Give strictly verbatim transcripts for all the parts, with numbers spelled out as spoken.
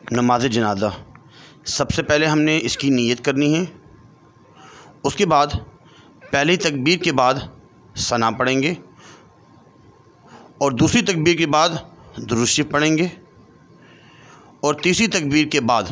نماز جنازہ، سب سے پہلے ہم نے اس کی نیت کرنی ہے۔ اس کے بعد پہلی تکبیر کے بعد ثنا پڑھیں گے اور دوسری تکبیر کے بعد درود شریف پڑھیں گے اور تیسری تکبیر کے بعد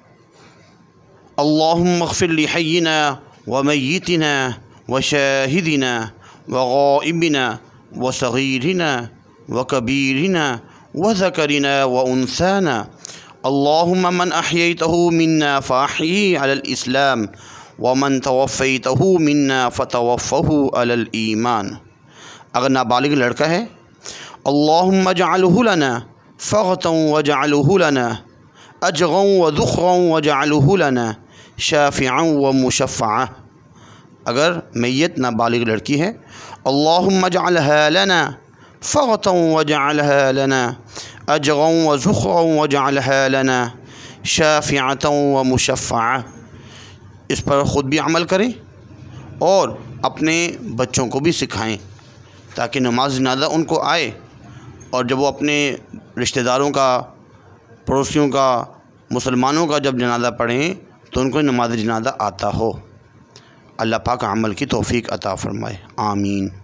اللہم اغفر لحینا ومیتنا وشاہدنا وغائبنا وصغیرنا وکبیرنا وذکرنا وانثانا اللہم من احییتہ منا فاحیہ علی الاسلام ومن توفیتہ منا فتوفہ علی الایمان۔ اگر نابالغ لڑکا ہے اللہم اجعلہ لنا فغتا واجعلہ لنا اجغا وذخرا واجعلہ لنا شافعا ومشفعا۔ اگر میت نابالغ لڑکی ہے اللہم اجعلہا لنا فغتا واجعلہا لنا اجغا وذخرا واجعلہا لنا شافعا ومشفعا۔ اس پر خود بھی عمل کریں اور اپنے بچوں کو بھی سکھائیں تاکہ نماز جنازہ ان کو آئے، اور جب وہ اپنے رشتہ داروں کا، پڑوسیوں کا، مسلمانوں کا جب جنازہ پڑھیں تو ان کو نماز جنازہ آتا ہو۔ اللہ پاک عمل کی توفیق عطا فرمائے، آمین۔